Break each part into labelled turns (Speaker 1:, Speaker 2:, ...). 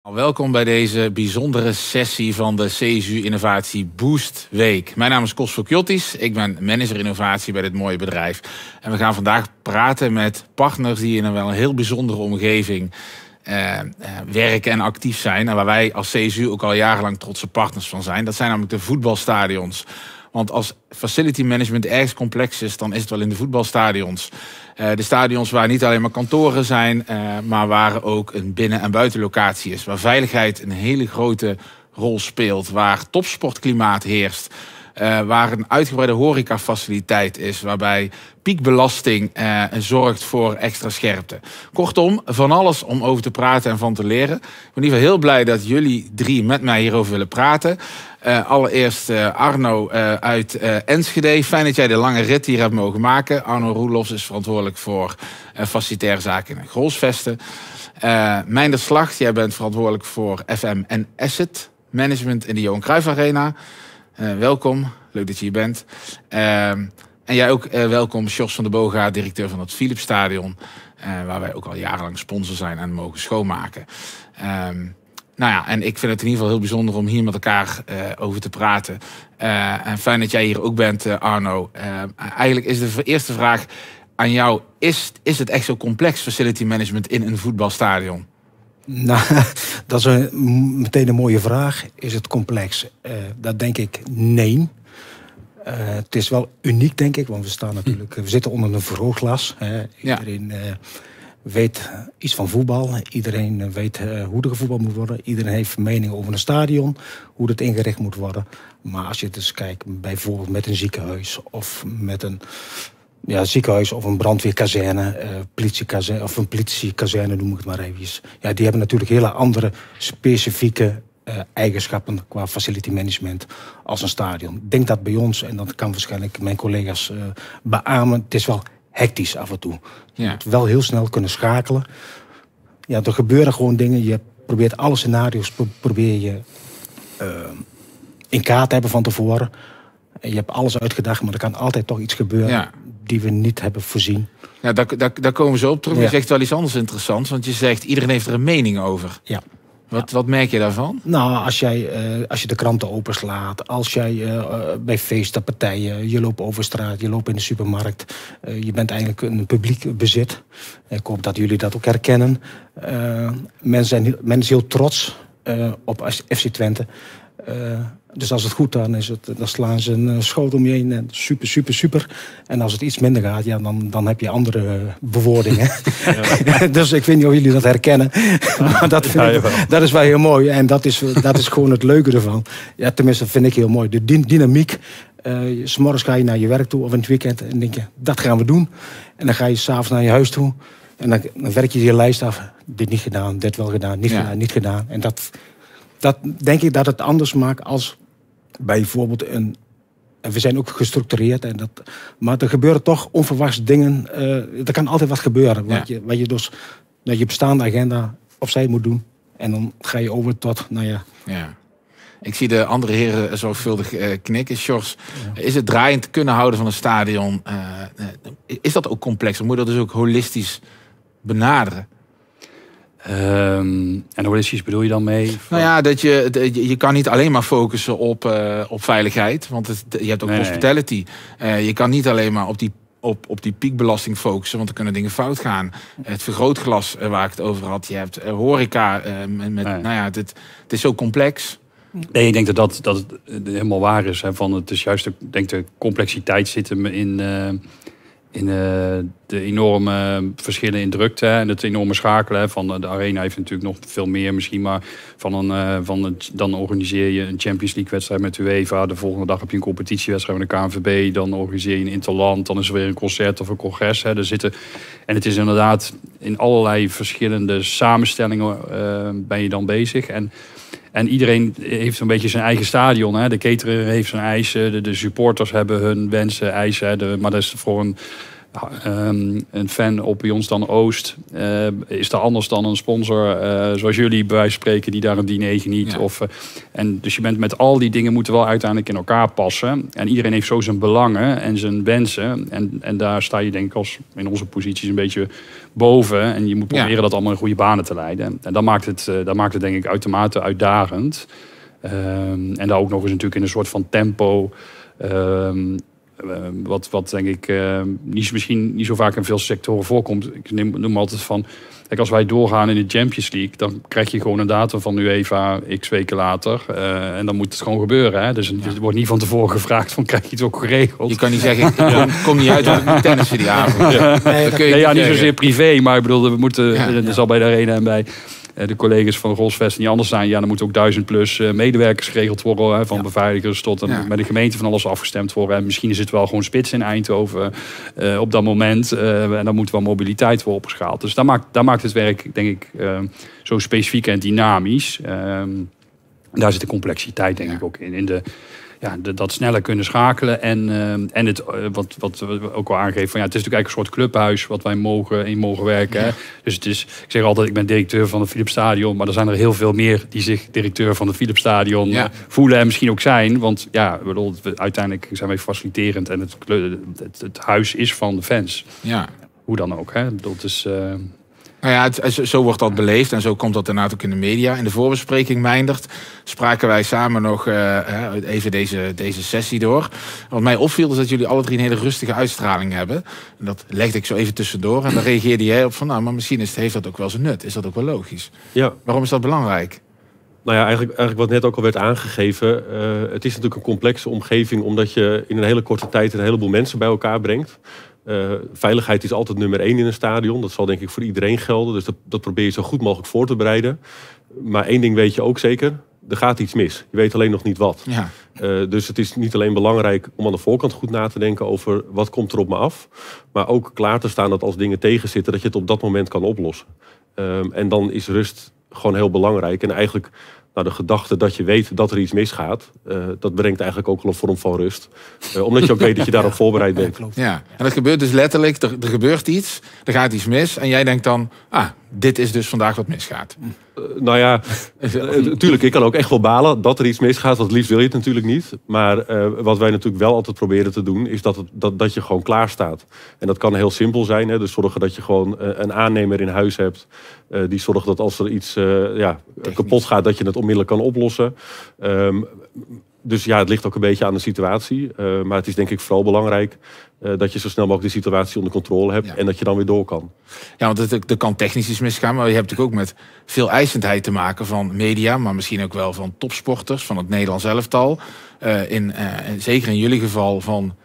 Speaker 1: Welkom bij deze bijzondere sessie van de CSU Innovatie Boost Week. Mijn naam is Kos Fokiotis, ik ben manager innovatie bij dit mooie bedrijf. En we gaan vandaag praten met partners die in een heel bijzondere omgeving werken en actief zijn. En waar wij als CSU ook al jarenlang trotse partners van zijn. Dat zijn namelijk de voetbalstadions. Want als facility management ergens complex is, dan is het wel in de voetbalstadions. De stadions waar niet alleen maar kantoren zijn, maar waar ook een binnen- en buitenlocatie is. Waar veiligheid een hele grote rol speelt. Waar topsportklimaat heerst. Waar een uitgebreide horecafaciliteit is. Waarbij piekbelasting zorgt voor extra scherpte. Kortom, van alles om over te praten en van te leren. Ik ben in ieder geval heel blij dat jullie drie met mij hierover willen praten. Allereerst Arno uit Enschede. Fijn dat jij de lange rit hier hebt mogen maken. Arno Roelofs is verantwoordelijk voor facilitaire zaken in Grolsvesten. Meinder Slacht, jij bent verantwoordelijk voor FM en Asset Management in de Johan Cruijff Arena. Welkom, leuk dat je hier bent. En jij ook welkom, Sjors van der Boogaard, directeur van het Philipsstadion. Waar wij ook al jarenlang sponsor zijn en mogen schoonmaken. Nou ja, en ik vind het in ieder geval heel bijzonder om hier met elkaar over te praten. En fijn dat jij hier ook bent, Arno. Eigenlijk is de eerste vraag aan jou. Is het echt zo complex, facility management in een voetbalstadion?
Speaker 2: Nou, dat is meteen een mooie vraag. Is het complex? Dat denk ik nee. Het is wel uniek, denk ik. Want we zitten onder een vergrootglas. Iedereen weet iets van voetbal. Iedereen weet hoe er gevoetbald moet worden. Iedereen heeft mening over een stadion. Hoe het ingericht moet worden. Maar als je dus kijkt, bijvoorbeeld met een ziekenhuis. Of met een ziekenhuis of een brandweerkazerne. Politiekazerne of een politiekazerne noem ik het maar eventjes. Ja, die hebben natuurlijk hele andere specifieke eigenschappen qua facility management als een stadion. Ik denk dat bij ons, en dat kan waarschijnlijk mijn collega's beamen, het is wel hectisch af en toe. Je moet wel heel snel kunnen schakelen. Ja, er gebeuren gewoon dingen. Je probeert alle scenario's in kaart te hebben van tevoren. En je hebt alles uitgedacht, maar er kan altijd toch iets gebeuren die we niet hebben voorzien. Ja,
Speaker 1: daar komen we zo op terug. Je zegt wel iets anders interessants, want je zegt iedereen heeft er een mening over.
Speaker 2: Ja.
Speaker 1: Wat merk je daarvan?
Speaker 2: Nou, als je de kranten openslaat, als jij bij feesten, partijen, je loopt over straat, je loopt in de supermarkt, je bent eigenlijk een publiek bezit. Ik hoop dat jullie dat ook herkennen. Men is heel trots op FC Twente. Dus als het goed dan slaan ze een schoot om je heen. En super. En als het iets minder gaat, dan heb je andere bewoordingen. Ja. Dus ik weet niet of jullie dat herkennen. Maar dat is wel heel mooi. En dat is gewoon het leuke ervan. Ja, tenminste, vind ik heel mooi. De dynamiek. 's Morgens ga je naar je werk toe of in het weekend. En denk je, dat gaan we doen. En dan ga je 's avonds naar je huis toe. En dan werk je je lijst af. Dit niet gedaan, dit wel gedaan, niet gedaan. En dat denk ik dat het anders maakt als bijvoorbeeld en we zijn ook gestructureerd. Maar er gebeuren toch onverwachts dingen. Er kan altijd wat gebeuren. Wat je dus naar je bestaande agenda opzij moet doen. En dan ga je over tot,
Speaker 1: Ja. Ik zie de andere heren zorgvuldig knikken. Sjors, is het draaiend kunnen houden van een stadion? Is dat ook complex? Of moet je dat dus ook holistisch benaderen?
Speaker 3: En holistisch bedoel je dan mee?
Speaker 1: Nou ja, dat je kan niet alleen maar focussen op veiligheid. Want je hebt ook hospitality. Je kan niet alleen maar op die piekbelasting focussen. Want dan kunnen dingen fout gaan. Het vergrootglas waar ik het over had. Je hebt horeca. Het is zo complex.
Speaker 3: Nee, ik denk dat het helemaal waar is. Hè, het is juist de complexiteit zit hem in de enorme verschillen in drukte en het enorme schakelen. Van de arena heeft natuurlijk nog veel meer misschien, maar dan organiseer je een Champions League wedstrijd met de UEFA. De volgende dag heb je een competitiewedstrijd met de KNVB. Dan organiseer je een interland. Dan is er weer een concert of een congres. Hè. En het is inderdaad in allerlei verschillende samenstellingen ben je dan bezig. En iedereen heeft een beetje zijn eigen stadion. Hè. De caterer heeft zijn eisen. De supporters hebben hun wensen, eisen. Maar dat is voor een fan op bij ons dan Oost is daar anders dan een sponsor zoals jullie bij wijze van spreken die daar een diner geniet. Ja. En dus je bent met al die dingen moeten wel uiteindelijk in elkaar passen. En iedereen heeft zo zijn belangen en zijn wensen. En daar sta je denk ik als in onze posities een beetje boven. En je moet proberen dat allemaal in goede banen te leiden. En dat maakt het denk ik uitermate uitdagend. En daar ook nog eens natuurlijk in een soort van tempo. Wat denk ik misschien niet zo vaak in veel sectoren voorkomt. Ik noem altijd van... Kijk, als wij doorgaan in de Champions League... dan krijg je gewoon een datum van UEFA x weken later. En dan moet het gewoon gebeuren. Hè? Dus het wordt niet van tevoren gevraagd van... krijg je het ook geregeld?
Speaker 1: Je kan niet zeggen, ik kom niet uit om tennissen die avond.
Speaker 3: Niet zozeer privé, maar ik bedoel... we moeten, er zal bij de Arena en bij... de collega's van Rolsvest niet anders zijn. Ja, dan moeten ook 1000+ medewerkers geregeld worden. Hè, van beveiligers tot met de gemeente van alles afgestemd worden. En misschien is het wel gewoon spits in Eindhoven op dat moment. En dan moet wel mobiliteit worden opgeschaald. Dus daar maakt het werk, denk ik, zo specifiek en dynamisch. Daar zit de complexiteit, denk ik, ook in. Dat sneller kunnen schakelen. En het, wat we ook al aangeven, van het is natuurlijk eigenlijk een soort clubhuis wat wij in mogen werken. Ja. Hè? Dus het is, ik zeg altijd, ik ben directeur van het Philipsstadion, maar er zijn er heel veel meer die zich directeur van het Philipsstadion voelen en misschien ook zijn. Want uiteindelijk zijn wij faciliterend en het huis is van de fans. Ja. Hoe dan ook. Hè? Dat is...
Speaker 1: Nou ja, zo wordt dat beleefd en zo komt dat inderdaad ook in de media. In de voorbespreking, Meindert, spraken wij samen nog even deze sessie door. Wat mij opviel is dat jullie alle drie een hele rustige uitstraling hebben. En dat legde ik zo even tussendoor. En dan reageerde jij op van, nou, maar misschien heeft dat ook wel zijn nut. Is dat ook wel logisch? Ja. Waarom is dat belangrijk?
Speaker 4: Nou ja, eigenlijk wat net ook al werd aangegeven. Het is natuurlijk een complexe omgeving, omdat je in een hele korte tijd een heleboel mensen bij elkaar brengt. Veiligheid is altijd nummer 1 in een stadion. Dat zal denk ik voor iedereen gelden. Dus dat probeer je zo goed mogelijk voor te bereiden. Maar één ding weet je ook zeker. Er gaat iets mis. Je weet alleen nog niet wat. Ja. Dus het is niet alleen belangrijk om aan de voorkant goed na te denken over wat komt er op me af. Maar ook klaar te staan dat als dingen tegenzitten, dat je het op dat moment kan oplossen. En dan is rust gewoon heel belangrijk. En eigenlijk de gedachte dat je weet dat er iets misgaat, dat brengt eigenlijk ook wel een vorm van rust. Omdat je ook weet dat je daarop voorbereid bent.
Speaker 1: Ja, en dat gebeurt dus letterlijk. Er gebeurt iets, er gaat iets mis. En jij denkt dan, dit is dus vandaag wat misgaat.
Speaker 4: Nou ja, natuurlijk, ik kan ook echt wel balen dat er iets misgaat. Want het liefst wil je het natuurlijk niet. Maar wat wij natuurlijk wel altijd proberen te doen, is dat je gewoon klaar staat. En dat kan heel simpel zijn. Hè? Dus zorgen dat je gewoon een aannemer in huis hebt. Die zorgt dat als er iets kapot gaat, dat je het onmiddellijk kan oplossen. Dus ja, het ligt ook een beetje aan de situatie. Maar het is denk ik vooral belangrijk dat je zo snel mogelijk de situatie onder controle hebt. En dat je dan weer door kan.
Speaker 1: Ja, want er kan technisch iets misgaan. Maar je hebt natuurlijk ook met veel eisendheid te maken van media. Maar misschien ook wel van topsporters, van het Nederlands elftal. Zeker in jullie geval van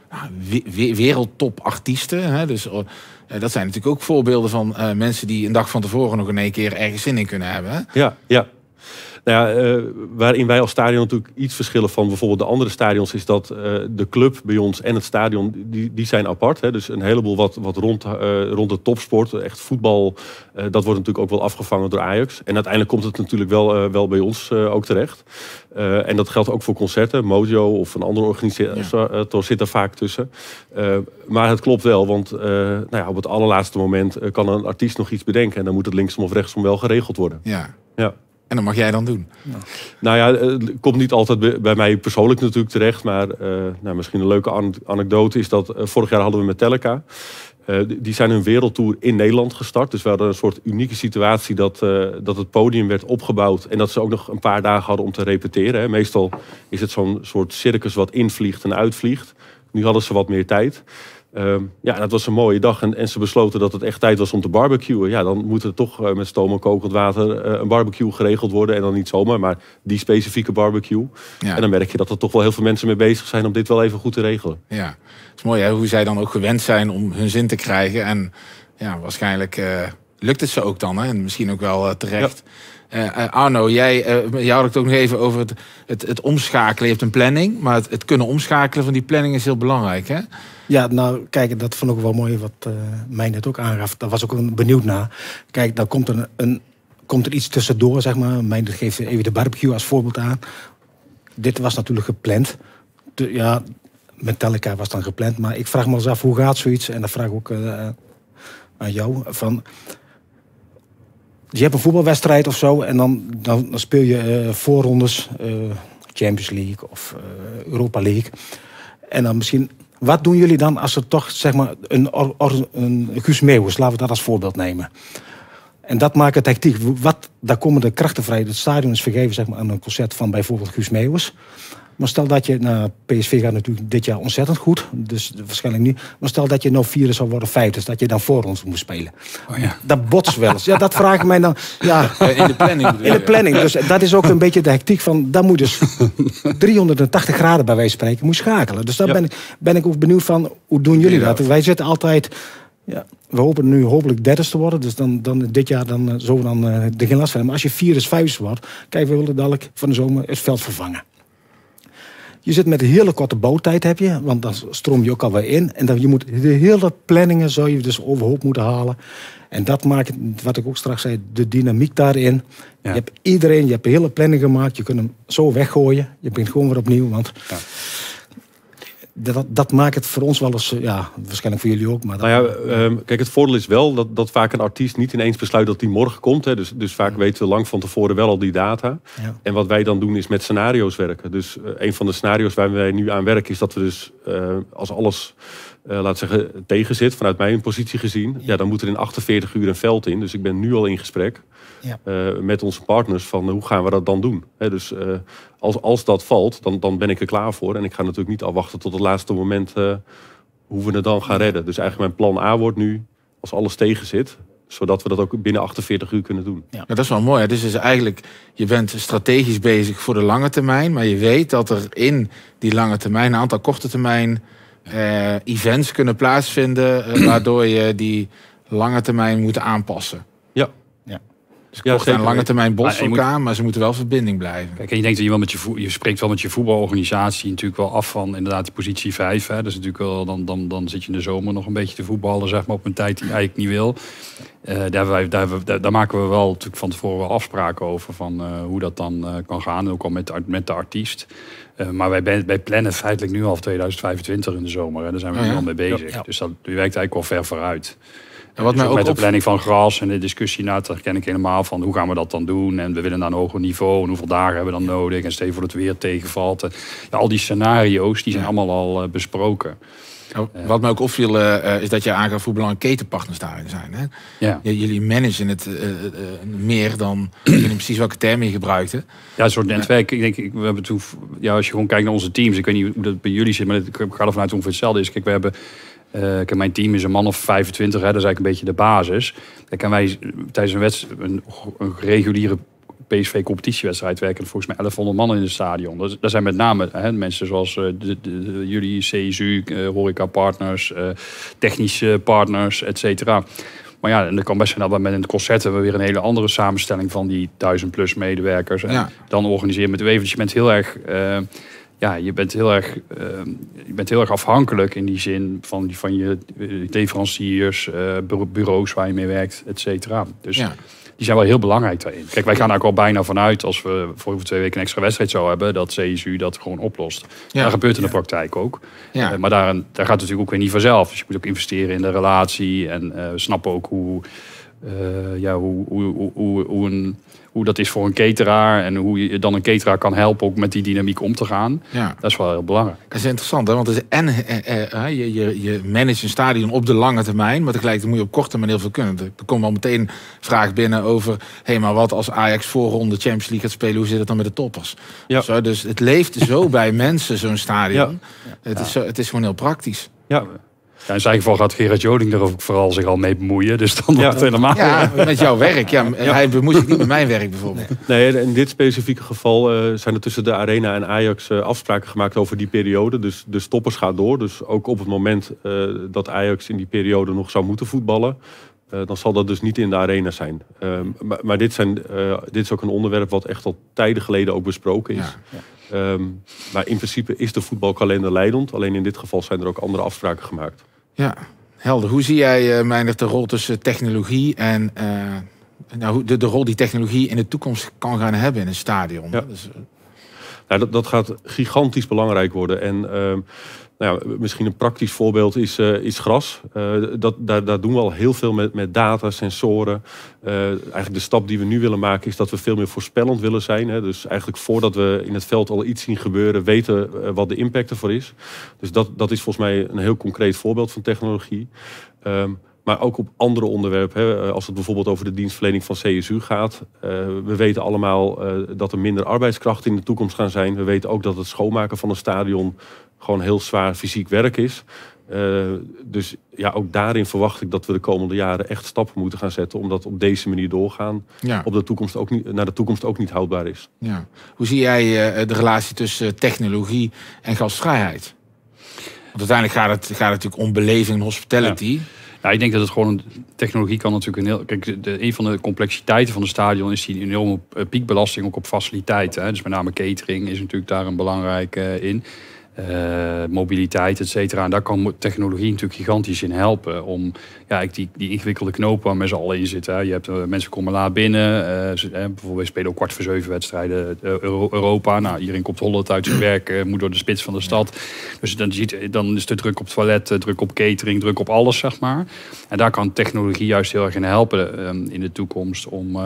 Speaker 1: wereldtopartiesten. Hè? Dus dat zijn natuurlijk ook voorbeelden van mensen die een dag van tevoren nog in één keer ergens zin in kunnen hebben. Hè?
Speaker 4: Ja. Nou ja, waarin wij als stadion natuurlijk iets verschillen van bijvoorbeeld de andere stadions, is dat de club bij ons en het stadion, die zijn apart. Hè? Dus een heleboel wat rond de topsport, echt voetbal, dat wordt natuurlijk ook wel afgevangen door Ajax. En uiteindelijk komt het natuurlijk wel bij ons ook terecht. En dat geldt ook voor concerten. Mojo of een andere organisator zit er vaak tussen. Maar het klopt wel, want op het allerlaatste moment kan een artiest nog iets bedenken. En dan moet het linksom of rechtsom wel geregeld worden.
Speaker 1: Ja. En dat mag jij dan doen?
Speaker 4: Ja. Nou ja, het komt niet altijd bij mij persoonlijk natuurlijk terecht. Maar misschien een leuke anekdote is dat vorig jaar hadden we Metallica. Die zijn hun wereldtour in Nederland gestart. Dus we hadden een soort unieke situatie dat het podium werd opgebouwd. En dat ze ook nog een paar dagen hadden om te repeteren. Hè. Meestal is het zo'n soort circus wat invliegt en uitvliegt. Nu hadden ze wat meer tijd. Dat was een mooie dag en ze besloten dat het echt tijd was om te barbecuen. Ja, dan moet er toch met stoom en kokend water een barbecue geregeld worden. En dan niet zomaar, maar die specifieke barbecue. Ja. En dan merk je dat er toch wel heel veel mensen mee bezig zijn om dit wel even goed te regelen.
Speaker 1: Ja, het is mooi hè, hoe zij dan ook gewend zijn om hun zin te krijgen. En ja, waarschijnlijk lukt het ze ook dan. Hè? En misschien ook wel terecht. Ja. Arno, jij had het ook nog even over het omschakelen. Je hebt een planning, maar het kunnen omschakelen van die planning is heel belangrijk, hè?
Speaker 2: Ja, nou, kijk, dat vond ik wel mooi wat mij net ook aangaf. Daar was ook benieuwd naar. Kijk, dan komt er iets tussendoor, zeg maar. Mij geeft even de barbecue als voorbeeld aan. Dit was natuurlijk gepland. Metallica was dan gepland. Maar ik vraag me eens af, hoe gaat zoiets? En dat vraag ik ook aan jou. Je hebt een voetbalwedstrijd of zo. En dan speel je voorrondes. Champions League of Europa League. En dan misschien... Wat doen jullie dan als er toch, zeg maar, een Guus Meeuwis, laten we dat als voorbeeld nemen. En dat maakt het hectiek. Daar komen de krachten vrij. Het stadion is vergeven, zeg maar, aan een concert van bijvoorbeeld Guus Meeuwis. Maar stel dat je, PSV gaat natuurlijk dit jaar ontzettend goed. Dus waarschijnlijk niet. Maar stel dat je nou vierde zou worden, vijfde. Dus dat je dan voor ons moet spelen.
Speaker 1: Oh, ja.
Speaker 2: Dat botst wel eens. Ja, dat vraag ik mij dan. Ja,
Speaker 1: in de planning.
Speaker 2: In de planning. Dus dat is ook een beetje de hectiek van. Dan moet dus 380 graden bij wijze van spreken moet schakelen. Dus daar ben ik ook benieuwd van. Hoe doen jullie dat? Wij zitten altijd. Ja, we hopen nu hopelijk derde te worden. Dus dan dit jaar zo er geen last van. Maar als je vierde, vijfde wordt. Kijk, we willen dadelijk van de zomer het veld vervangen. Je zit met een hele korte bouwtijd, heb je, want dan stroom je ook alweer in. En dan je moet de hele planningen zou je dus overhoop moeten halen. En dat maakt, wat ik ook straks zei, de dynamiek daarin. Ja. Je hebt een hele planning gemaakt. Je kunt hem zo weggooien. Je begint gewoon weer opnieuw, want... Ja. Dat maakt het voor ons wel eens, waarschijnlijk voor jullie ook. Maar
Speaker 4: kijk, het voordeel is wel dat vaak een artiest niet ineens besluit dat hij morgen komt. Hè. Dus vaak weten we lang van tevoren wel al die data. Ja. En wat wij dan doen is met scenario's werken. Dus een van de scenario's waar wij nu aan werken is dat we dus als alles, laat zeggen, tegen zit, vanuit mijn positie gezien. Ja, dan moet er in 48 uur een veld in. Dus ik ben nu al in gesprek met onze partners van hoe gaan we dat dan doen. Hè, dus als dat valt, dan ben ik er klaar voor. En ik ga natuurlijk niet afwachten tot het laatste moment hoe we het dan gaan redden. Dus eigenlijk mijn plan A wordt nu, als alles tegen zit, zodat we dat ook binnen 48 uur kunnen doen.
Speaker 1: Ja, dat is wel mooi. Hè? Dus eigenlijk, je bent strategisch bezig voor de lange termijn. Maar je weet dat er in die lange termijn een aantal korte termijn events kunnen plaatsvinden. Waardoor je die lange termijn moet aanpassen.
Speaker 4: Ja.
Speaker 1: Dus korte en lange termijn botsen elkaar, maar ze moeten wel verbinding blijven.
Speaker 3: Kijk, en je denkt dat je wel je spreekt wel met je voetbalorganisatie natuurlijk wel af van inderdaad die positie 5. Hè. Dus natuurlijk wel, dan zit je in de zomer nog een beetje te voetballen, zeg maar, op een tijd die je eigenlijk niet wil. Daar maken we wel natuurlijk van tevoren wel afspraken over van hoe dat dan kan gaan. Ook al met de artiest. Maar wij plannen feitelijk nu al 2025 in de zomer. Hè. Daar zijn we nu al mee bezig. Ja. Dus dat werkt eigenlijk al ver vooruit. En wat dus mij ook met de planning van gras en de discussie, daar ken ik helemaal van hoe gaan we dat dan doen. En we willen naar een hoger niveau en hoeveel dagen hebben we dan nodig. En stel voor dat het weer tegenvalt. Al die scenario's die zijn allemaal al besproken.
Speaker 1: Wat mij ook opviel is dat je aangaf hoe belangrijk ketenpartners daarin zijn. Hè? Ja. Jullie managen het meer dan... Ik weet niet precies welke term je gebruikte.
Speaker 3: Ja, een soort netwerk. Ik denk, we hebben toen, als je gewoon kijkt naar onze teams. Ik weet niet hoe dat bij jullie zit, maar ik ga er vanuit ongeveer hetzelfde is. Kijk, we hebben... mijn team is een man of 25, hè, dat is eigenlijk een beetje de basis. Kijk, en wij tijdens een reguliere PSV-competitiewedstrijd werken volgens mij 1100 man in het stadion. Dat zijn met name mensen zoals jullie, CSU, horeca-partners, technische partners, et cetera. Maar ja, en dat kan best zijn dat we met een concert hebben we weer een hele andere samenstelling van die 1000+ medewerkers. En dan organiseren met de UEFA. Dus je bent heel erg... je bent heel erg afhankelijk in die zin van je leveranciers, bureaus waar je mee werkt, et cetera. Dus die zijn wel heel belangrijk daarin. Kijk, wij gaan er ook al bijna vanuit, als we voor over 2 weken een extra wedstrijd zouden hebben, dat CSU dat gewoon oplost. Ja. Dat gebeurt in de praktijk ook. Ja. Maar daar gaat het natuurlijk ook weer niet vanzelf. Dus je moet ook investeren in de relatie en snappen ook hoe dat is voor een cateraar en hoe je dan een cateraar kan helpen ook met die dynamiek om te gaan. Ja. Dat is wel heel belangrijk.
Speaker 1: Dat is interessant, hè? Want het is je managt een stadion op de lange termijn, maar tegelijkertijd moet je op korte termijn heel veel kunnen. Er komt al meteen een vraag binnen over, maar wat als Ajax voorronde Champions League gaat spelen, hoe zit het dan met de toppers? Ja. Zo, dus het leeft zo bij mensen, zo'n stadion. Ja. Het is gewoon heel praktisch.
Speaker 3: Ja. Ja, in zijn geval gaat Gerard Joling er ook vooral zich al mee bemoeien. Dus dan wordt het helemaal...
Speaker 1: Ja, met jouw werk. Ja, hij bemoeit zich niet met mijn werk bijvoorbeeld.
Speaker 4: Nee, in dit specifieke geval zijn er tussen de Arena en Ajax afspraken gemaakt over die periode. Dus de toppers gaat door. Dus ook op het moment dat Ajax in die periode nog zou moeten voetballen, dan zal dat dus niet in de Arena zijn. Maar dit is ook een onderwerp wat echt al tijden geleden ook besproken is. Ja. Maar in principe is de voetbalkalender leidend. Alleen in dit geval zijn er ook andere afspraken gemaakt.
Speaker 1: Ja, helder. Hoe zie jij, Meindert, de rol tussen technologie en de rol die technologie in de toekomst kan gaan hebben in een stadion?
Speaker 4: Ja. Dat gaat gigantisch belangrijk worden. En Nou ja, misschien een praktisch voorbeeld is gras. Daar doen we al heel veel met data, sensoren. Eigenlijk de stap die we nu willen maken is dat we veel meer voorspellend willen zijn. Hè. Dus eigenlijk voordat we in het veld al iets zien gebeuren, weten wat de impact ervoor is. Dus dat is volgens mij een heel concreet voorbeeld van technologie. Maar ook op andere onderwerpen. Hè. Als het bijvoorbeeld over de dienstverlening van CSU gaat. We weten allemaal dat er minder arbeidskrachten in de toekomst gaan zijn. We weten ook dat het schoonmaken van een stadion gewoon heel zwaar fysiek werk is. Dus ja, ook daarin verwacht ik dat we de komende jaren echt stappen moeten gaan zetten. Omdat op deze manier doorgaan op de toekomst naar de toekomst ook niet houdbaar is. Ja.
Speaker 1: Hoe zie jij de relatie tussen technologie en gastvrijheid? Want uiteindelijk gaat het natuurlijk om beleving en hospitality.
Speaker 3: Ja. Ja, ik denk dat het gewoon technologie kan natuurlijk een van de complexiteiten van het stadion is die enorme piekbelasting ook op faciliteiten. Hè. Dus met name catering is natuurlijk daar een belangrijk in. Mobiliteit, et cetera. En daar kan technologie natuurlijk gigantisch in helpen om die ingewikkelde knopen waar met z'n allen in zitten. Hè. Je hebt mensen komen laat binnen. Bijvoorbeeld we spelen ook 6:15 wedstrijden Europa. Nou, iedereen komt hollend uit zijn werk, moet door de spits van de stad. Dus dan is de druk op het toilet, druk op catering, druk op alles, zeg maar. En daar kan technologie juist heel erg in helpen in de toekomst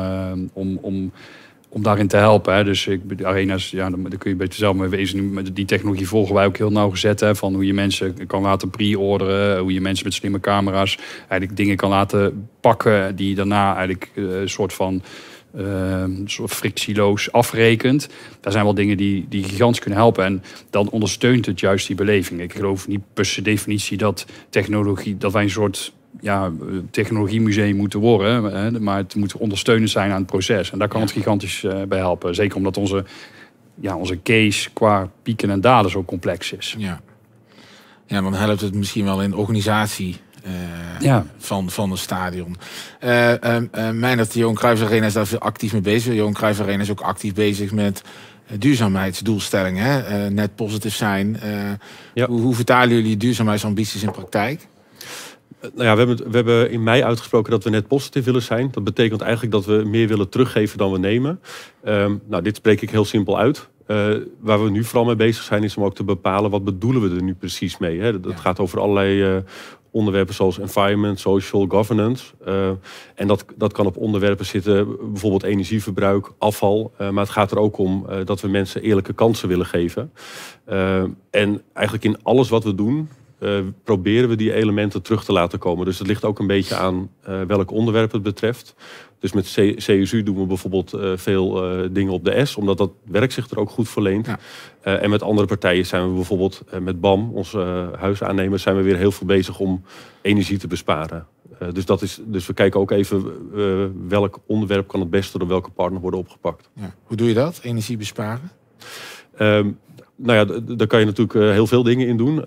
Speaker 3: om daarin te helpen. Hè. Dus de arena's, daar kun je beter zelf mee wezen. Die technologie volgen wij ook heel nauwgezet. Hè, van hoe je mensen kan laten pre-orderen. Hoe je mensen met slimme camera's eigenlijk dingen kan laten pakken. Die daarna eigenlijk een soort frictieloos afrekent. Daar zijn wel dingen die gigantisch kunnen helpen. En dan ondersteunt het juist die beleving. Ik geloof niet per definitie dat wij een soort technologiemuseum moeten worden. Hè, maar het moet ondersteunend zijn aan het proces. En daar kan het gigantisch bij helpen. Zeker omdat onze case qua pieken en dalen zo complex is.
Speaker 1: Ja, dan helpt het misschien wel in de organisatie van een stadion. Meijnerd, de Johan Cruijff Arena is daar veel actief mee bezig. De Johan Cruijff Arena is ook actief bezig met duurzaamheidsdoelstellingen. Hè? Net positief zijn. Hoe vertalen jullie duurzaamheidsambities in praktijk?
Speaker 4: Nou ja, we hebben in mei uitgesproken dat we net positief willen zijn. Dat betekent eigenlijk dat we meer willen teruggeven dan we nemen. Dit spreek ik heel simpel uit. Waar we nu vooral mee bezig zijn is om ook te bepalen wat bedoelen we er nu precies mee. Hè? Dat gaat over allerlei onderwerpen zoals environment, social, governance. En dat kan op onderwerpen zitten, bijvoorbeeld energieverbruik, afval. Maar het gaat er ook om dat we mensen eerlijke kansen willen geven. En eigenlijk in alles wat we doen proberen we die elementen terug te laten komen. Dus het ligt ook een beetje aan welk onderwerp het betreft. Dus met CSU doen we bijvoorbeeld veel dingen op de S, omdat dat werk zich er ook goed verleent. Ja. En met andere partijen zijn we bijvoorbeeld met BAM, onze huisaannemers, zijn we weer heel veel bezig om energie te besparen. Dus we kijken ook even welk onderwerp kan het beste door welke partner worden opgepakt.
Speaker 1: Ja. Hoe doe je dat, energie besparen?
Speaker 4: Daar kan je natuurlijk heel veel dingen in doen.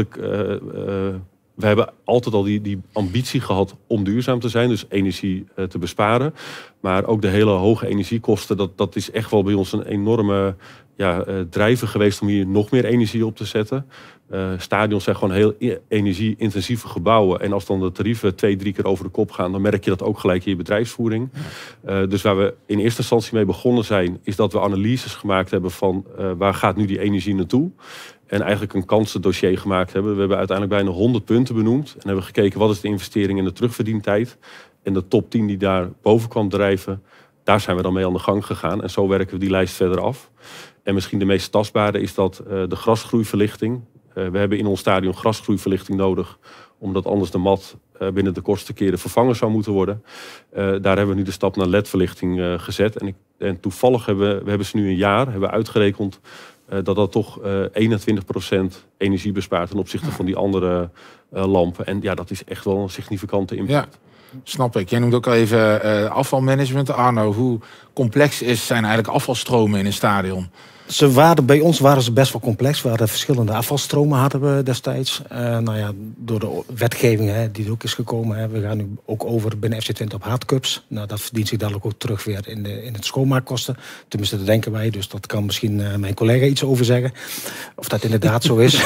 Speaker 4: We hebben altijd al die ambitie gehad om duurzaam te zijn, dus energie te besparen. Maar ook de hele hoge energiekosten, dat is echt wel bij ons een enorme drijver geweest om hier nog meer energie op te zetten. Stadions zijn gewoon heel energie-intensieve gebouwen. En als dan de tarieven 2-3 keer over de kop gaan, dan merk je dat ook gelijk in je bedrijfsvoering. Dus waar we in eerste instantie mee begonnen zijn, is dat we analyses gemaakt hebben van waar gaat nu die energie naartoe. En eigenlijk een kansendossier gemaakt hebben. We hebben uiteindelijk bijna 100 punten benoemd. En hebben gekeken wat is de investering en de terugverdientijd. En de top 10 die daar boven kwam drijven, daar zijn we dan mee aan de gang gegaan. En zo werken we die lijst verder af. En misschien de meest tastbare is dat de grasgroeiverlichting. We hebben in ons stadion grasgroeiverlichting nodig, omdat anders de mat binnen de kortste keren vervangen zou moeten worden. Daar hebben we nu de stap naar LED-verlichting gezet. En toevallig hebben ze nu een jaar uitgerekend dat toch 21% energie bespaart ten opzichte van die andere lampen. En dat is echt wel een significante impact.
Speaker 1: Ja, snap ik. Jij noemt ook al even afvalmanagement. Arno, hoe complex zijn eigenlijk afvalstromen in een stadion?
Speaker 2: Bij ons waren ze best wel complex. We hadden verschillende afvalstromen hadden we destijds. Door de wetgeving die er ook is gekomen. We gaan nu ook over binnen FC20 op hardcups. Dat verdient zich dadelijk ook terug weer in het schoonmaakkosten. Tenminste, dat denken wij. Dus dat kan misschien mijn collega iets over zeggen. Of dat inderdaad zo is.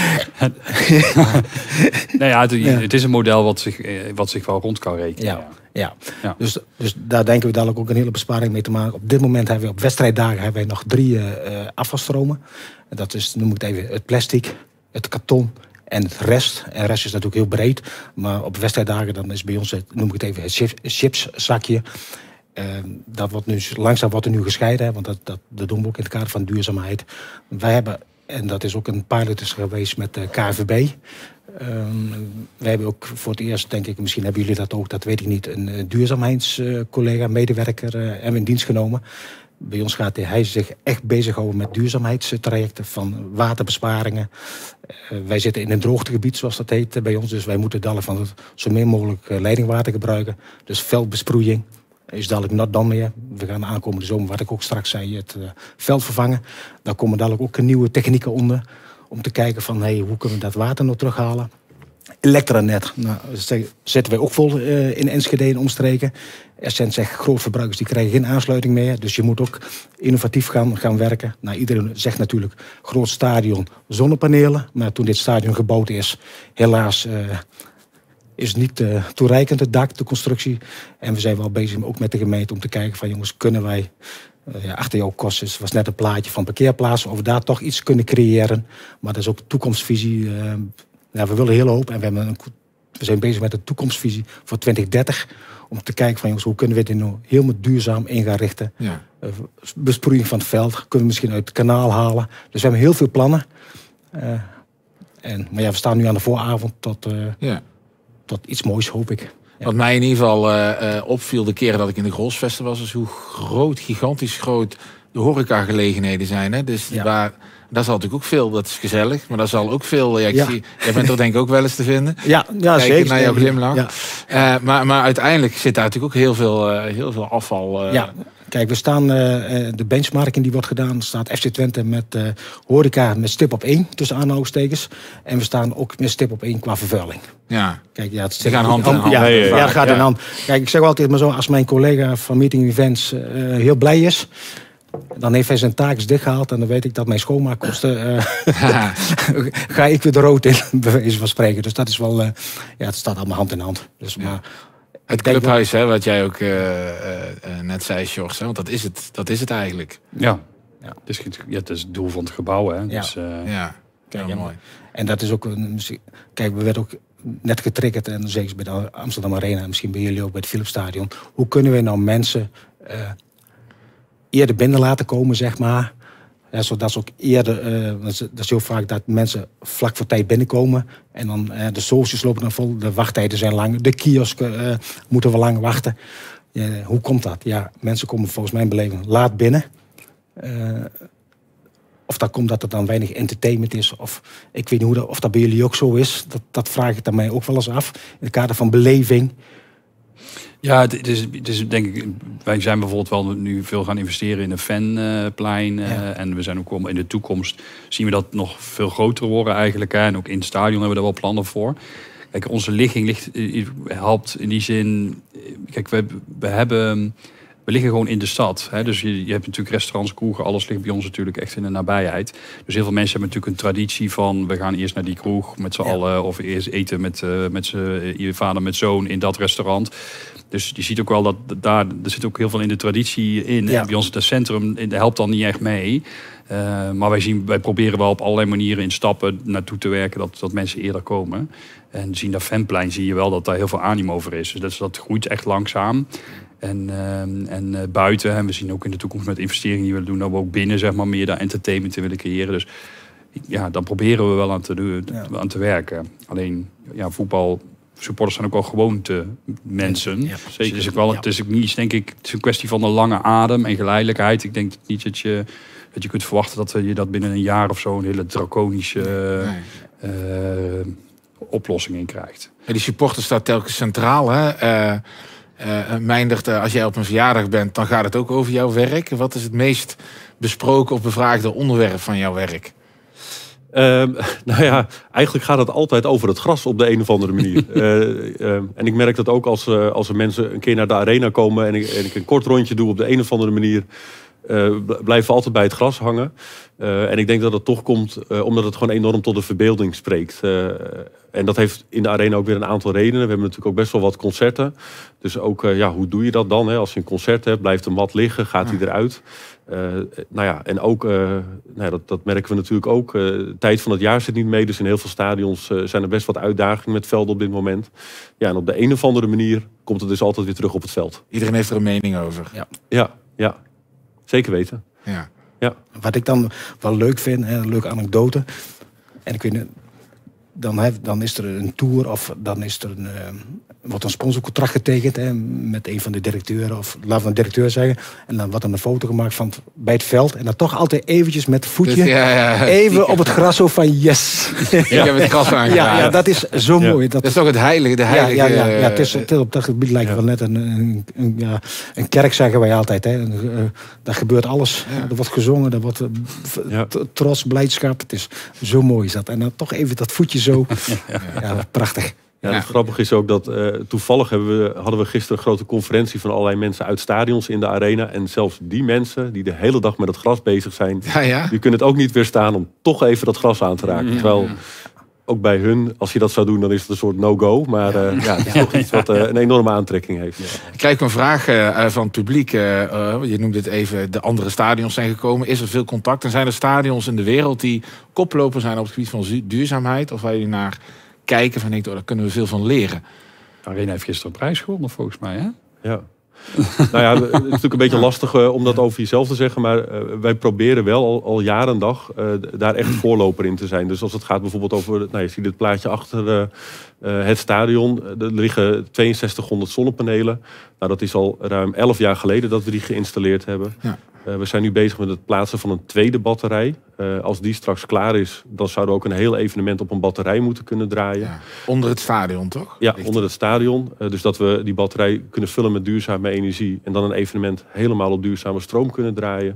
Speaker 3: Het is een model wat zich wel rond kan rekenen.
Speaker 2: Ja. Ja. Dus daar denken we dadelijk ook een hele besparing mee te maken. Op dit moment hebben we op wedstrijddagen nog 3 afvalstromen. En dat is, noem ik het even, het plastic, het karton en het rest. En rest is natuurlijk heel breed. Maar op wedstrijddagen dan is bij ons, noem ik het even, het chipszakje. Dat wordt nu langzaam gescheiden, hè, want dat doen we ook in het kader van duurzaamheid. Wij hebben, en dat is ook een pilot is geweest met de KNVB. Wij hebben ook voor het eerst, denk ik, misschien hebben jullie dat ook, dat weet ik niet, een duurzaamheidscollega, medewerker hebben in dienst genomen. Bij ons gaat hij zich echt bezighouden met duurzaamheidstrajecten van waterbesparingen. Wij zitten in een droogtegebied, zoals dat heet bij ons. Dus wij moeten dadelijk van zo min mogelijk leidingwater gebruiken. Dus veldbesproeiing is dadelijk not dan meer. We gaan de aankomende zomer, wat ik ook straks zei, het veld vervangen. Daar komen dadelijk ook nieuwe technieken onder. Om te kijken van, hoe kunnen we dat water nog terughalen. Elektranet, zetten wij ook vol in Enschede en omstreken. Essent zegt, grootverbruikers die krijgen geen aansluiting meer. Dus je moet ook innovatief gaan werken. Nou, iedereen zegt natuurlijk, groot stadion, zonnepanelen. Maar toen dit stadion gebouwd is, helaas is het niet toereikend, het dak, de constructie. En we zijn wel bezig ook met de gemeente om te kijken van, jongens, kunnen wij... achter jouw kosten was net een plaatje van parkeerplaatsen. Of we daar toch iets kunnen creëren. Maar dat is ook toekomstvisie. We willen heel hoop. En we zijn bezig met een toekomstvisie voor 2030. Om te kijken van, jongens, hoe kunnen we dit nou helemaal duurzaam in gaan richten. Ja. Besproeiing van het veld. Kunnen we misschien uit het kanaal halen. Dus we hebben heel veel plannen. Maar we staan nu aan de vooravond tot iets moois, hoop ik. Ja.
Speaker 1: Wat mij in ieder geval opviel de keren dat ik in de Grolsvesten was, is hoe gigantisch groot de horecagelegenheden zijn. Hè? Dus daar zal natuurlijk ook veel, dat is gezellig, maar daar zal ook veel, jij bent er denk ik ook wel eens te vinden.
Speaker 2: Ja, zeker.
Speaker 1: Naar jouw glimlach. Ja. Maar uiteindelijk zit daar natuurlijk ook heel veel afval.
Speaker 2: Kijk, we staan, de benchmarking die wordt gedaan, staat FC Twente met horeca met stip op 1, tussen aanhalingstekens. En we staan ook met stip op 1 qua vervuiling.
Speaker 1: Ja.
Speaker 2: Kijk,
Speaker 1: het gaan hand in hand.
Speaker 2: Ja, dat gaat in hand. Kijk, ik zeg altijd maar zo, als mijn collega van Meeting Events heel blij is, dan heeft hij zijn taak dichtgehaald en dan weet ik dat mijn schoonmaakkosten ga ik weer de rood in, bij wijze van spreken. Dus dat is wel, het staat allemaal hand in hand. Dus, maar,
Speaker 1: het clubhuis, wat jij ook net zei, Sjors, want dat is het eigenlijk.
Speaker 3: Ja. Het is het doel van het gebouw. Hè? Dus,
Speaker 1: mooi.
Speaker 2: En dat is ook, kijk, we werden ook net getriggerd, en zeker bij de Amsterdam Arena, misschien bij jullie ook bij het Philipsstadion. Hoe kunnen we nou mensen eerder binnen laten komen, zeg maar. Ja, zodat ze ook eerder, dat is heel vaak dat mensen vlak voor tijd binnenkomen. En dan de socials lopen dan vol, de wachttijden zijn lang. De kiosken moeten we lang wachten. Hoe komt dat? Ja, mensen komen volgens mijn beleving laat binnen. Of dat komt dat er dan weinig entertainment is. Of ik weet niet of dat bij jullie ook zo is. Dat vraag ik dan mij ook wel eens af. In het kader van beleving.
Speaker 3: Ja, het is denk ik, wij zijn bijvoorbeeld wel nu veel gaan investeren in een fanplein. En we zijn ook wel in de toekomst zien we dat nog veel groter worden eigenlijk. En ook in het stadion hebben we daar wel plannen voor. Kijk, onze ligging helpt in die zin. Kijk, we liggen gewoon in de stad. Hè? Dus je hebt natuurlijk restaurants, kroegen, alles ligt bij ons natuurlijk echt in de nabijheid. Dus heel veel mensen hebben natuurlijk een traditie van, we gaan eerst naar die kroeg met z'n allen. Of eerst eten met je vader met zoon in dat restaurant. Dus je ziet ook wel dat er zit ook heel veel in de traditie in. Ja. Bij ons het centrum helpt dan niet echt mee. Maar wij proberen wel op allerlei manieren in stappen naartoe te werken dat mensen eerder komen. En zien dat fanplein zie je wel dat daar heel veel animo over is. Dus dat groeit echt langzaam. En buiten, en we zien ook in de toekomst met investeringen die we doen, dat we ook binnen zeg maar meer daar entertainment in willen creëren. Dus ja, dan proberen we wel aan te werken. Alleen voetbal. Supporters zijn ook wel gewoonte mensen. Ja, zeker. Het is ook niet iets, denk ik, het is een kwestie van een lange adem en geleidelijkheid. Ik denk niet dat je kunt verwachten dat je dat binnen een jaar of zo een hele draconische oplossing in krijgt.
Speaker 1: Die supporter staat telkens centraal, hè? Meindert, als jij op een verjaardag bent, dan gaat het ook over jouw werk. Wat is het meest besproken of bevraagde onderwerp van jouw werk?
Speaker 4: Eigenlijk gaat het altijd over het gras op de een of andere manier. En ik merk dat ook als er mensen een keer naar de arena komen en ik een kort rondje doe op de een of andere manier. blijven altijd bij het gras hangen. En ik denk dat het toch komt omdat het gewoon enorm tot de verbeelding spreekt. En dat heeft in de arena ook weer een aantal redenen. We hebben natuurlijk ook best wel wat concerten. Dus ook, hoe doe je dat dan? Hè? Als je een concert hebt, blijft de mat liggen, gaat hij eruit. En ook, dat merken we natuurlijk ook. De tijd van het jaar zit niet mee. Dus in heel veel stadions zijn er best wat uitdagingen met velden op dit moment. Ja, en op de een of andere manier komt het dus altijd weer terug op het veld.
Speaker 1: Iedereen heeft er een mening over.
Speaker 4: Ja. Zeker weten.
Speaker 1: Ja.
Speaker 2: Wat ik dan wel leuk vind, een leuke anekdote. En ik weet niet, dan is er een tour of dan is er wordt een sponsorcontract getekend met een van de directeuren, of laten we een directeur zeggen. En dan wordt er een foto gemaakt van bij het veld. En dan toch altijd eventjes met het voetje even op het gras zo van yes.
Speaker 1: Ik heb het gras aangeraakt.
Speaker 2: Ja, dat is zo mooi.
Speaker 1: Dat is toch het heilige.
Speaker 2: Het is op dat gebied lijkt wel net een kerk, zeggen wij altijd. Daar gebeurt alles. Ja. Er wordt gezongen, er wordt trots, blijdschap. Het is zo mooi is dat. En dan toch even dat voetje zo. Prachtig.
Speaker 4: Ja, het grappige is ook dat toevallig hadden we gisteren een grote conferentie van allerlei mensen uit stadions in de arena. En zelfs die mensen die de hele dag met het gras bezig zijn, die kunnen het ook niet weerstaan om toch even dat gras aan te raken. Terwijl ook bij hun, als je dat zou doen, dan is het een soort no-go. Maar het is toch iets wat een enorme aantrekking heeft. Ja.
Speaker 1: Ik krijg een vraag van het publiek. Je noemde het even, de andere stadions zijn gekomen. Is er veel contact? En zijn er stadions in de wereld die koploper zijn op het gebied van duurzaamheid? Of waar jullie naar kijken van daar kunnen we veel van leren?
Speaker 3: De Arena heeft gisteren een prijs gewonnen, volgens mij, hè?
Speaker 4: Ja. Het is natuurlijk een beetje lastig om dat over jezelf te zeggen, maar wij proberen wel al jaren en dag daar echt voorloper in te zijn. Dus als het gaat bijvoorbeeld over, je ziet het plaatje achter het stadion, er liggen 6200 zonnepanelen. Nou, dat is al ruim 11 jaar geleden dat we die geïnstalleerd hebben. Ja. We zijn nu bezig met het plaatsen van een tweede batterij. Als die straks klaar is, dan zouden we ook een heel evenement op een batterij moeten kunnen draaien. Ja.
Speaker 1: Onder het stadion, toch?
Speaker 4: Ja, onder het stadion. Dus dat we die batterij kunnen vullen met duurzame energie en dan een evenement helemaal op duurzame stroom kunnen draaien.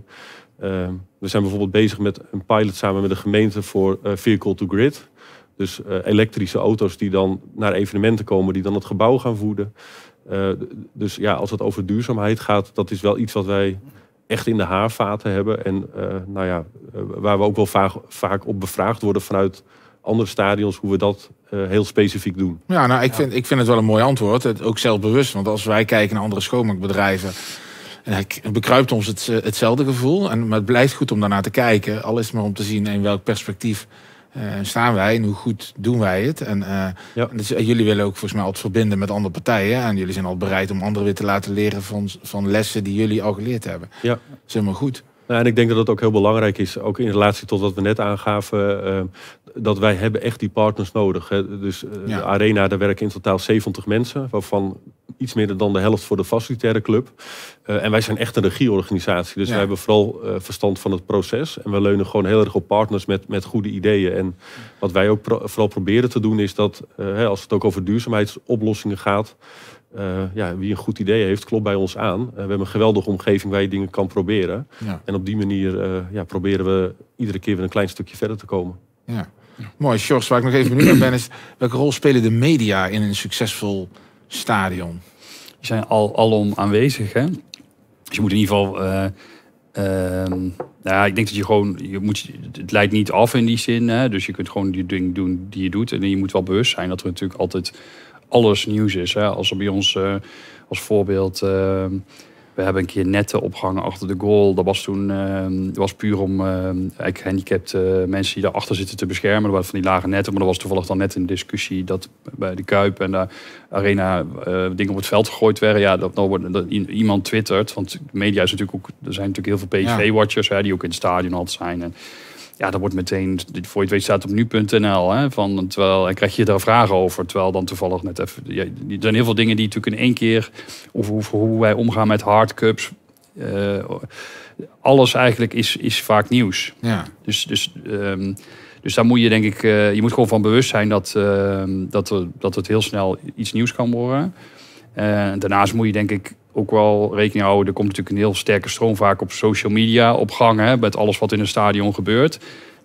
Speaker 4: We zijn bijvoorbeeld bezig met een pilot samen met de gemeente voor Vehicle to Grid. Dus elektrische auto's die dan naar evenementen komen, die dan het gebouw gaan voeden. Dus als het over duurzaamheid gaat, dat is wel iets wat wij echt in de haarvaten hebben. En waar we ook wel vaak op bevraagd worden vanuit andere stadions, hoe we dat heel specifiek doen.
Speaker 1: Ja, ik vind het wel een mooi antwoord. Ook zelfbewust. Want als wij kijken naar andere schoonmaakbedrijven, het bekruipt ons hetzelfde gevoel. Maar het blijft goed om daarnaar te kijken. Al is het maar om te zien in welk perspectief staan wij en hoe goed doen wij het. Dus, jullie willen ook volgens mij altijd verbinden met andere partijen. En jullie zijn al bereid om anderen weer te laten leren van lessen die jullie al geleerd hebben. Ja. Dat is helemaal goed.
Speaker 4: Nou, en ik denk dat het ook heel belangrijk is, ook in relatie tot wat we net aangaven, dat wij hebben echt die partners nodig. Hè. Dus de Arena, daar werken in totaal 70 mensen, waarvan iets meer dan de helft voor de facilitaire club. En wij zijn echt een regieorganisatie, dus wij hebben vooral verstand van het proces. En we leunen gewoon heel erg op partners met goede ideeën. En wat wij ook vooral proberen te doen is dat, als het ook over duurzaamheidsoplossingen gaat, wie een goed idee heeft, klopt bij ons aan. We hebben een geweldige omgeving waar je dingen kan proberen. Ja. En op die manier proberen we iedere keer weer een klein stukje verder te komen.
Speaker 1: Ja. Mooi, Sjors, waar ik nog even benieuwd naar ben, is welke rol spelen de media in een succesvol stadion?
Speaker 3: Die zijn alom aanwezig, hè? Dus je moet in ieder geval ik denk dat het leidt niet af in die zin. Hè? Dus je kunt gewoon die dingen doen die je doet. En je moet wel bewust zijn dat er natuurlijk altijd alles nieuws is. Hè? Als er bij ons als voorbeeld, we hebben een keer netten opgehangen achter de goal. Dat was toen was puur om gehandicapte mensen die daarachter zitten te beschermen. Er waren van die lage netten, maar er was toevallig dan net een discussie dat bij de Kuip en de Arena dingen op het veld gegooid werden. Ja, dat iemand twittert, want de media is natuurlijk ook, er zijn natuurlijk heel veel PSV-watchers die ook in het stadion altijd zijn. En ja, dat wordt meteen, voor je het weet staat op nu.nl. En krijg je daar vragen over. Terwijl dan toevallig net even. Er zijn heel veel dingen die natuurlijk in één keer, over hoe wij omgaan met hardcups. Alles eigenlijk is vaak nieuws. Ja. Dus daar moet je denk ik, je moet gewoon van bewust zijn dat het heel snel iets nieuws kan worden. Daarnaast moet je denk ik ook wel rekening houden. Er komt natuurlijk een heel sterke stroom vaak op social media op gang. Met alles wat in een stadion gebeurt.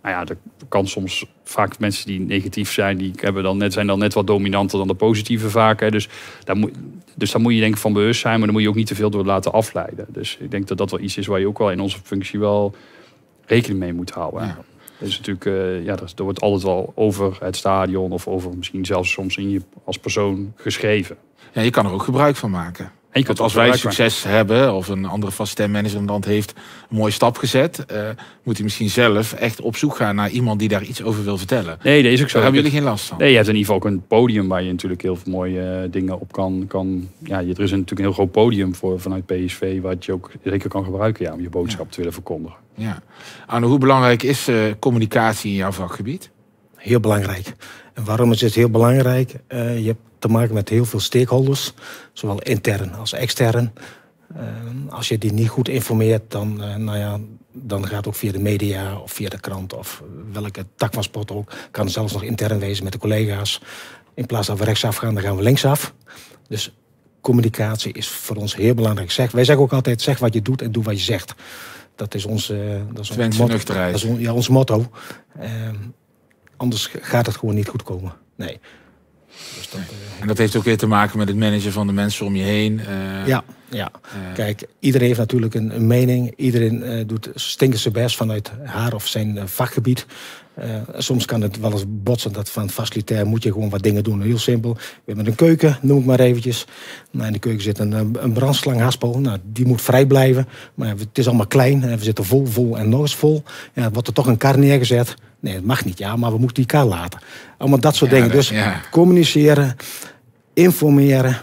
Speaker 3: Nou ja, er kan soms vaak mensen die negatief zijn, zijn dan net wat dominanter dan de positieve vaak. Hè. Dus daar moet je denk ik van bewust zijn, maar dan moet je ook niet te veel door laten afleiden. Dus ik denk dat dat wel iets is waar je ook wel in onze functie wel rekening mee moet houden. Ja. Dus natuurlijk, er wordt altijd wel over het stadion of over misschien zelfs soms in je als persoon geschreven.
Speaker 1: Ja, je kan er ook gebruik van maken. Want als wij succes hebben, of een andere vaste manager in het land heeft een mooie stap gezet, moet hij misschien zelf echt op zoek gaan naar iemand die daar iets over wil vertellen.
Speaker 3: Nee, dat is ook zo.
Speaker 1: Daar hebben jullie geen last van.
Speaker 3: Nee, je hebt in ieder geval ook een podium waar je natuurlijk heel veel mooie dingen op kan. Ja, er is natuurlijk een heel groot podium vanuit PSV, wat je ook zeker kan gebruiken om je boodschap te willen verkondigen.
Speaker 1: Ja. Arno, hoe belangrijk is communicatie in jouw vakgebied?
Speaker 2: Heel belangrijk. En waarom is het heel belangrijk? Je hebt te maken met heel veel stakeholders, zowel intern als extern. Als je die niet goed informeert, dan gaat het ook via de media of via de krant of welke tak van sport ook. Kan het zelfs nog intern wezen met de collega's. In plaats dat we rechtsaf gaan, dan gaan we linksaf. Dus communicatie is voor ons heel belangrijk. Wij zeggen ook altijd, zeg wat je doet en doe wat je zegt. Dat is ons motto. Dat is ons motto. Anders gaat het gewoon niet goed komen. Nee. Dus
Speaker 1: en dat heeft ook weer te maken met het managen van de mensen om je heen.
Speaker 2: Kijk, iedereen heeft natuurlijk een mening. Iedereen doet stinkend zijn best vanuit haar of zijn vakgebied. Soms kan het wel eens botsen dat van facilitair moet je gewoon wat dingen doen. Heel simpel. We hebben een keuken, noem ik maar eventjes. Nou, in de keuken zit een brandslanghhaspel. Nou, die moet vrij blijven. Maar het is allemaal klein. We zitten vol en nog eens vol. Ja, wordt er toch een kar neergezet. Nee, het mag niet, maar we moeten die kar laten. Allemaal dat soort dingen. Dus communiceren, informeren,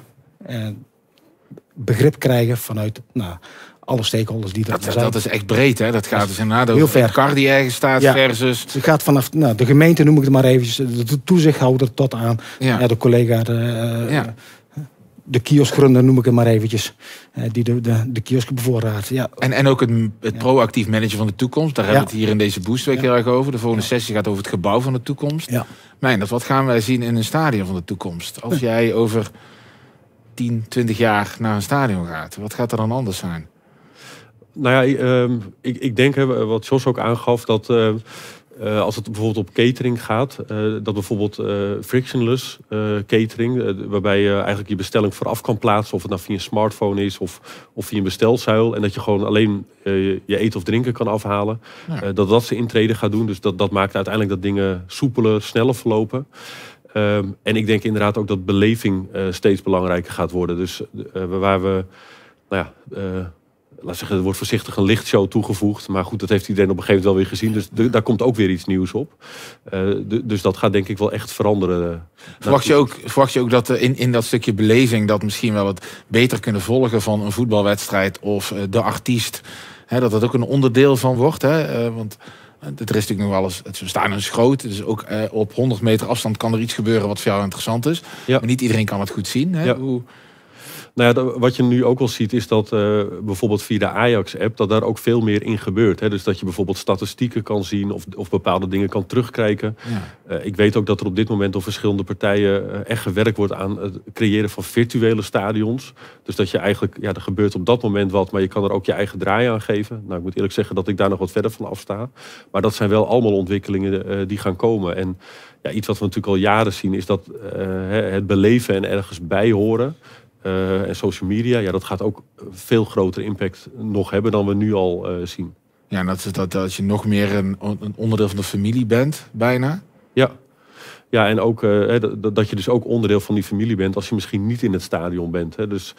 Speaker 2: begrip krijgen vanuit alle stakeholders die er zijn.
Speaker 1: Dat is echt breed, hè? Dat gaat dus inderdaad over een kar die ergens staat versus...
Speaker 2: Het gaat vanaf de gemeente, noem ik het maar eventjes, de toezichthouder tot aan de collega, de kioskgronder, noem ik het maar eventjes, die de kiosk bevoorraadt. Ja.
Speaker 1: En ook het proactief managen van de toekomst. Daar hebben we het hier in deze Boostweek heel erg over. De volgende sessie gaat over het gebouw van de toekomst. Ja. Meindert, wat gaan wij zien in een stadion van de toekomst? Als jij over 10, 20 jaar naar een stadion gaat, wat gaat er dan anders zijn?
Speaker 4: Nou ja, ik denk, wat Jos ook aangaf, dat als het bijvoorbeeld op catering gaat, dat bijvoorbeeld frictionless catering, waarbij je eigenlijk je bestelling vooraf kan plaatsen, of het nou via een smartphone is of via een bestelzuil, en dat je gewoon alleen je eten of drinken kan afhalen, dat zijn intrede gaat doen. Dus dat maakt uiteindelijk dat dingen soepeler, sneller verlopen. En ik denk inderdaad ook dat beleving steeds belangrijker gaat worden. Dus waar we, laat zeggen, er wordt voorzichtig een lichtshow toegevoegd. Maar goed, dat heeft iedereen op een gegeven moment wel weer gezien. Dus daar komt ook weer iets nieuws op. Dus dat gaat denk ik wel echt veranderen.
Speaker 1: Verwacht je ook dat in dat stukje beleving dat misschien wel wat beter kunnen volgen van een voetbalwedstrijd of de artiest, dat dat ook een onderdeel van wordt? Want er is natuurlijk nog wel eens, het stadion is groot, dus ook op 100 meter afstand kan er iets gebeuren wat voor jou interessant is. Ja. Maar niet iedereen kan het goed zien.
Speaker 4: Ja. Nou ja, wat je nu ook wel ziet is dat bijvoorbeeld via de Ajax-app, dat daar ook veel meer in gebeurt. Dus dat je bijvoorbeeld statistieken kan zien of bepaalde dingen kan terugkijken. Ja. Ik weet ook dat er op dit moment door verschillende partijen echt gewerkt wordt aan het creëren van virtuele stadions. Dus dat je eigenlijk, er gebeurt op dat moment wat, maar je kan er ook je eigen draai aan geven. Nou, ik moet eerlijk zeggen dat ik daar nog wat verder van afsta. Maar dat zijn wel allemaal ontwikkelingen die gaan komen. En iets wat we natuurlijk al jaren zien is dat het beleven en ergens bij horen. En social media, dat gaat ook veel grotere impact nog hebben dan we nu al zien.
Speaker 1: Ja, en dat je nog meer een onderdeel van de familie bent, bijna.
Speaker 4: Ja, en ook dat je dus ook onderdeel van die familie bent als je misschien niet in het stadion bent. Dus,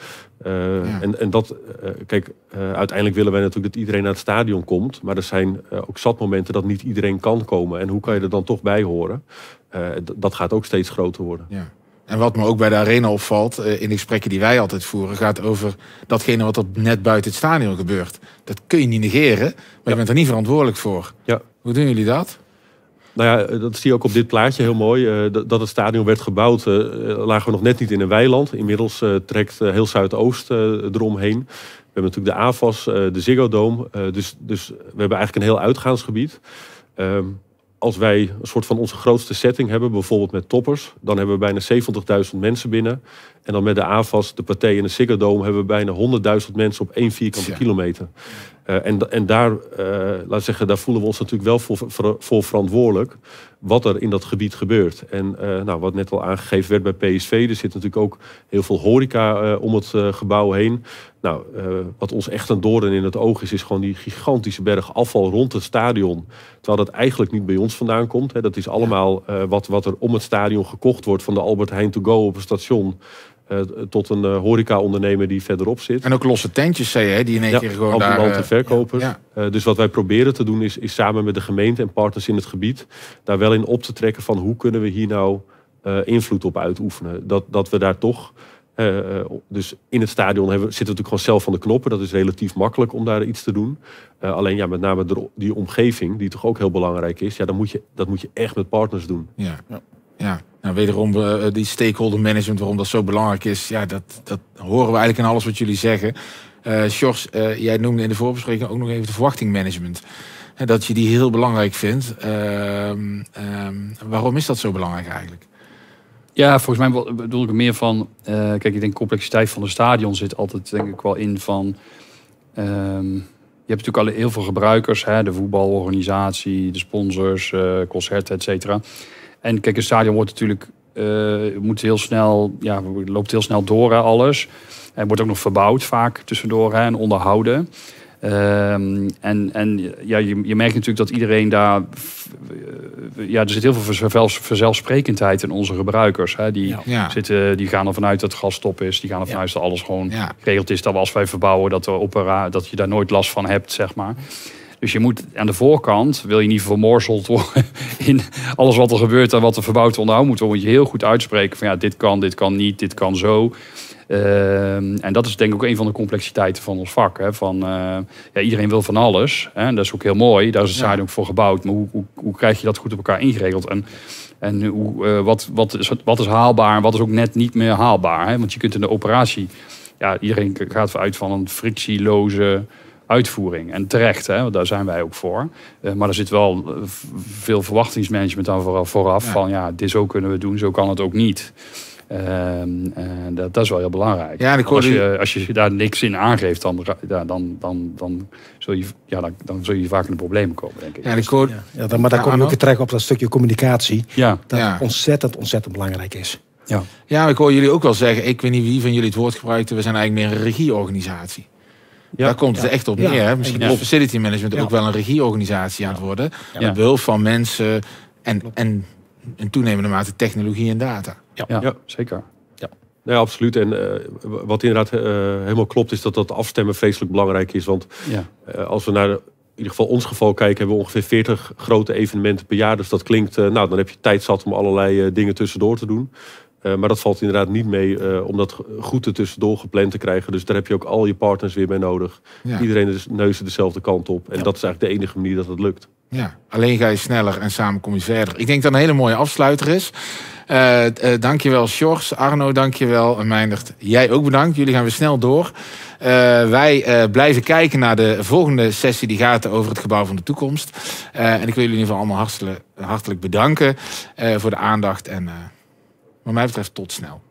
Speaker 4: en dat, kijk, uiteindelijk willen wij natuurlijk dat iedereen naar het stadion komt. Maar er zijn ook zat momenten dat niet iedereen kan komen. En hoe kan je er dan toch bij horen? Dat gaat ook steeds groter worden. Ja.
Speaker 1: En wat me ook bij de arena opvalt, in de gesprekken die wij altijd voeren, gaat over datgene wat er net buiten het stadion gebeurt. Dat kun je niet negeren, maar je bent er niet verantwoordelijk voor. Ja. Hoe doen jullie dat?
Speaker 4: Nou ja, dat zie je ook op dit plaatje heel mooi. Dat het stadion werd gebouwd, lagen we nog net niet in een weiland. Inmiddels trekt heel Zuidoost eromheen. We hebben natuurlijk de AFAS, de Ziggo Dome. Dus we hebben eigenlijk een heel uitgaansgebied. Als wij een soort van onze grootste setting hebben, bijvoorbeeld met toppers, dan hebben we bijna 70.000 mensen binnen. En dan met de AFAS, de Pathé en de Ziggo Dome hebben we bijna 100.000 mensen op 1 vierkante kilometer. En daar, laat zeggen, daar voelen we ons natuurlijk wel voor verantwoordelijk wat er in dat gebied gebeurt. En wat net al aangegeven werd bij PSV, er zit natuurlijk ook heel veel horeca om het gebouw heen. Nou, wat ons echt een doorn in het oog is gewoon die gigantische berg afval rond het stadion. Terwijl dat eigenlijk niet bij ons vandaan komt. Hè. Dat is allemaal wat er om het stadion gekocht wordt van de Albert Heijn to go op het station. Tot een horeca-ondernemer die verderop zit.
Speaker 1: En ook losse tentjes, zei je, hè, die in één keer gewoon
Speaker 4: ambulante
Speaker 1: daar...
Speaker 4: verkopers. Dus wat wij proberen te doen is samen met de gemeente en partners in het gebied daar wel in op te trekken van hoe kunnen we hier nou invloed op uitoefenen. Dat we daar toch... dus in het stadion zitten we natuurlijk gewoon zelf van de knoppen. Dat is relatief makkelijk om daar iets te doen. Alleen met name die omgeving, die toch ook heel belangrijk is. Ja, dat moet je echt met partners doen.
Speaker 1: Ja. Nou, wederom die stakeholder management, waarom dat zo belangrijk is. Ja, dat horen we eigenlijk in alles wat jullie zeggen. Sjors, jij noemde in de voorbespreking ook nog even de verwachtingmanagement. Dat je die heel belangrijk vindt. Waarom is dat zo belangrijk eigenlijk?
Speaker 3: Ja, volgens mij bedoel ik er meer van... kijk, ik denk de complexiteit van de stadion zit altijd denk ik wel in van... je hebt natuurlijk al heel veel gebruikers. Hè, de voetbalorganisatie, de sponsors, concerten, et cetera. En kijk, een stadion wordt natuurlijk... moet heel snel, loopt heel snel door, hè, alles. En wordt ook nog verbouwd vaak tussendoor, hè, en onderhouden. Je merkt natuurlijk dat iedereen daar... er zit heel veel vanzelfsprekendheid in onze gebruikers. Hè. Die gaan ervan uit dat het gas top is. Die gaan ervan uit dat alles gewoon geregeld is. Dat we als wij verbouwen, dat je daar nooit last van hebt, zeg maar. Dus je moet aan de voorkant, wil je niet vermorzeld worden in alles wat er gebeurt en wat er verbouwd onderhouden moet worden, moet je heel goed uitspreken van dit kan niet, dit kan zo. En dat is denk ik ook een van de complexiteiten van ons vak. Hè? Iedereen wil van alles. Hè? En dat is ook heel mooi. Daar is het stadion ook voor gebouwd. Maar hoe krijg je dat goed op elkaar ingeregeld? En wat is haalbaar en wat is ook net niet meer haalbaar? Hè? Want je kunt in de operatie... iedereen gaat uit van een frictieloze uitvoering. En terecht, hè? Want daar zijn wij ook voor. Maar er zit wel veel verwachtingsmanagement aan vooraf. Van dit zo kunnen we doen, zo kan het ook niet. Dat is wel heel belangrijk.
Speaker 1: Ja,
Speaker 3: als je daar niks in aangeeft, dan zul je vaak in de problemen komen, denk ik.
Speaker 2: Maar daar kom je ook terecht op dat stukje communicatie. Dat ontzettend belangrijk is.
Speaker 1: Ja, ik hoor jullie ook wel zeggen, ik weet niet wie van jullie het woord gebruikte, we zijn eigenlijk meer een regieorganisatie. Daar komt het echt op neer. Hè? Misschien is facility management ook wel een regieorganisatie aan het worden. Met behulp van mensen en in toenemende mate technologie en data.
Speaker 3: Ja, zeker.
Speaker 4: Ja, absoluut. En wat inderdaad helemaal klopt is dat afstemmen vreselijk belangrijk is. Want als we naar in ieder geval ons geval kijken, hebben we ongeveer 40 grote evenementen per jaar. Dus dat klinkt, dan heb je tijd zat om allerlei dingen tussendoor te doen. Maar dat valt inderdaad niet mee om dat goed er tussendoor gepland te krijgen. Dus daar heb je ook al je partners weer bij nodig. Iedereen is neuzen dezelfde kant op. En dat is eigenlijk de enige manier dat het lukt.
Speaker 1: Ja, alleen ga je sneller en samen kom je verder. Ik denk dat een hele mooie afsluiter is. Dankjewel Sjors, Arno dankjewel en Meindert. Jij ook bedankt, jullie gaan weer snel door. Wij blijven kijken naar de volgende sessie die gaat over het gebouw van de toekomst. En ik wil jullie in ieder geval allemaal hartelijk bedanken voor de aandacht. En wat mij betreft tot snel.